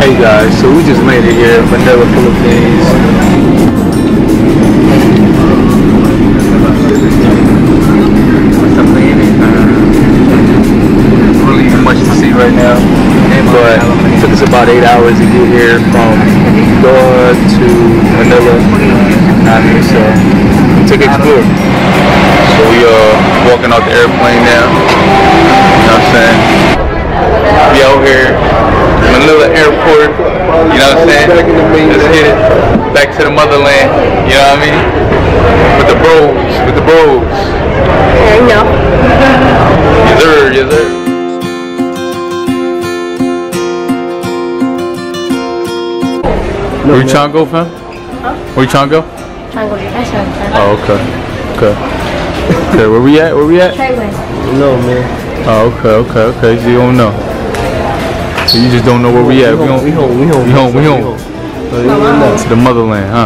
Hey guys, so we just made it here, Manila, Philippines. Really much to see right now, but it took us about 8 hours to get here from Doha to Manila. So we took explore. So we walking out the airplane now. You know what I'm saying? We out here, Manila Airport. You know what I'm saying? Let's get it back to the motherland. You know what I mean? With the bros, with the bros. I know. Yes sir, yes sir. Where you trying to go, fam? Huh? Where you trying to go? Trying to go to the restaurant. Oh, okay. Okay. Okay, where we at? Where we at? Try one. No, man. Oh, okay. So you don't know. So you just don't know where we at. We home. To the motherland, huh?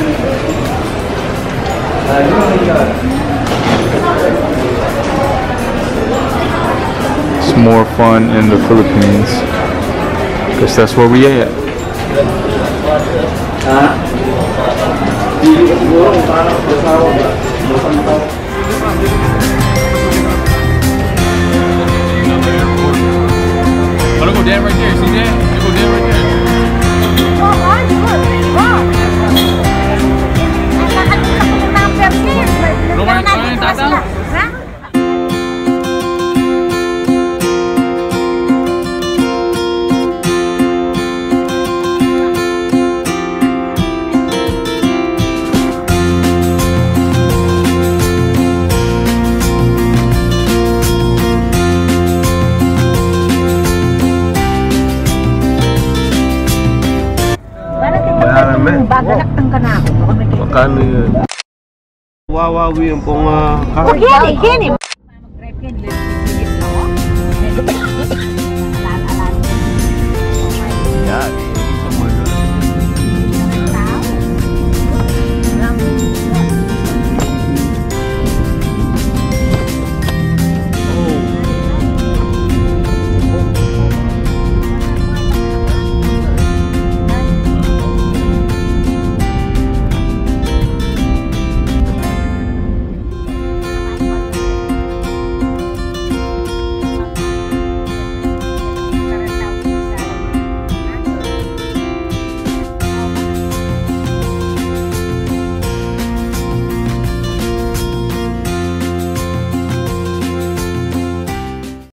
It's more fun in the Philippines. Guess that's where we at. Oh, go down right there. See that? They go down right there. No, Magkano yun? Wawawi yung pong Gini.